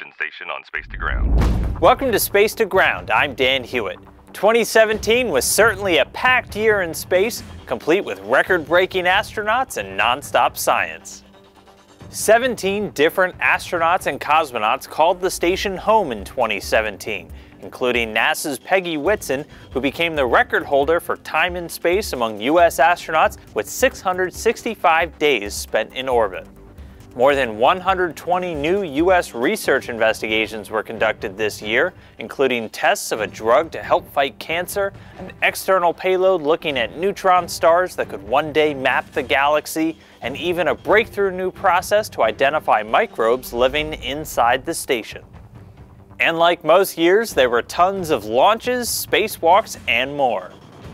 engine station on Space to Ground. Welcome to Space to Ground. I'm Dan Hewitt. 2017 was certainly a packed year in space, complete with record-breaking astronauts and non-stop science. 17 different astronauts and cosmonauts called the station home in 2017, including NASA's Peggy Whitson, who became the record holder for time in space among U.S. astronauts with 665 days spent in orbit. More than 120 new U.S. research investigations were conducted this year, including tests of a drug to help fight cancer, an external payload looking at neutron stars that could one day map the galaxy, and even a breakthrough new process to identify microbes living inside the station. And like most years, there were tons of launches, spacewalks, and more.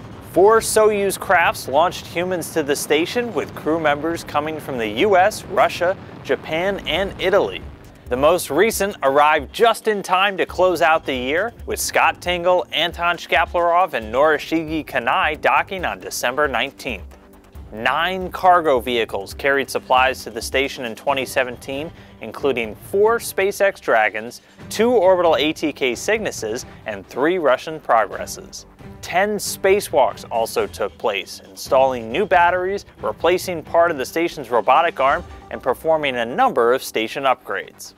4 Soyuz crafts launched humans to the station, with crew members coming from the US, Russia, Japan, and Italy. The most recent arrived just in time to close out the year, with Scott Tingle, Anton Shkaplerov, and Norishige Kanai docking on December 19th. 9 cargo vehicles carried supplies to the station in 2017, including 4 SpaceX Dragons, 2 orbital ATK Cygnuses, and 3 Russian Progresses. 10 spacewalks also took place, installing new batteries, replacing part of the station's robotic arm, and performing a number of station upgrades.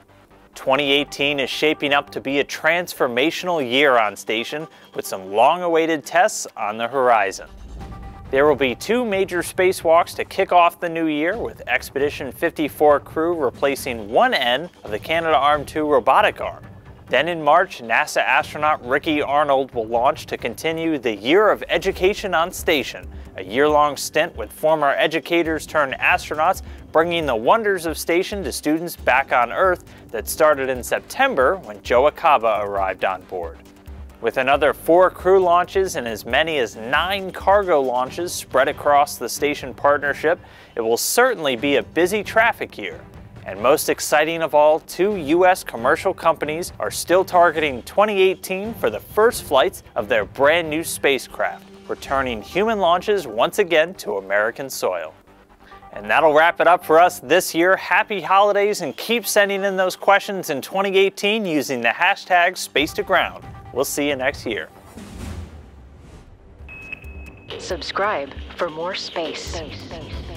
2018 is shaping up to be a transformational year on station, with some long-awaited tests on the horizon. There will be 2 major spacewalks to kick off the new year, with Expedition 54 crew replacing one end of the Canadarm2 robotic arm. Then in March, NASA astronaut Ricky Arnold will launch to continue the Year of Education on Station, a year-long stint with former educators turned astronauts, bringing the wonders of station to students back on Earth that started in September when Joe Acaba arrived on board. With another 4 crew launches and as many as 9 cargo launches spread across the station partnership, it will certainly be a busy traffic year. And most exciting of all, 2 U.S. commercial companies are still targeting 2018 for the first flights of their brand new spacecraft, returning human launches once again to American soil. And that'll wrap it up for us this year. Happy holidays, and keep sending in those questions in 2018 using the hashtag #SpaceToGround. We'll see you next year. Subscribe for more space.